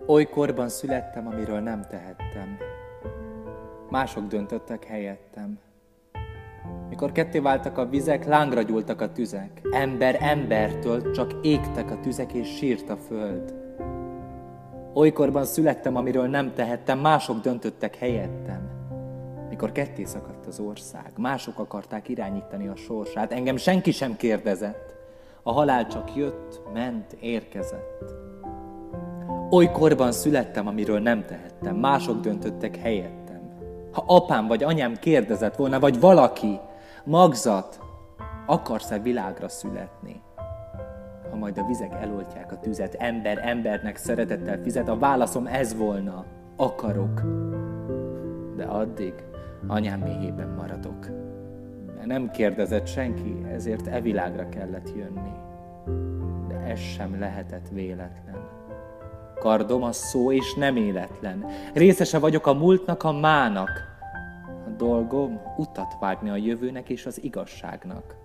Oly korban születtem, amiről nem tehettem. Mások döntöttek helyettem. Mikor ketté váltak a vizek, lángra gyúltak a tüzek. Ember embertől csak égtek a tüzek, és sírt a föld. Olykorban születtem, amiről nem tehettem, mások döntöttek helyettem. Mikor ketté szakadt az ország, mások akarták irányítani a sorsát, engem senki sem kérdezett. A halál csak jött, ment, érkezett. Olykorban születtem, amiről nem tehettem, mások döntöttek helyettem. Ha apám vagy anyám kérdezett volna, vagy valaki, magzat, akarsz-e világra születni? Ha majd a vizek eloltják a tüzet, ember embernek szeretettel fizet, a válaszom ez volna, akarok. De addig anyám méhében maradok. Mert nem kérdezett senki, ezért e világra kellett jönni. De ez sem lehetett véletlen. Kardom a szó és nem életlen. Részese vagyok a múltnak, a mának. A dolgom utat vágni a jövőnek és az igazságnak.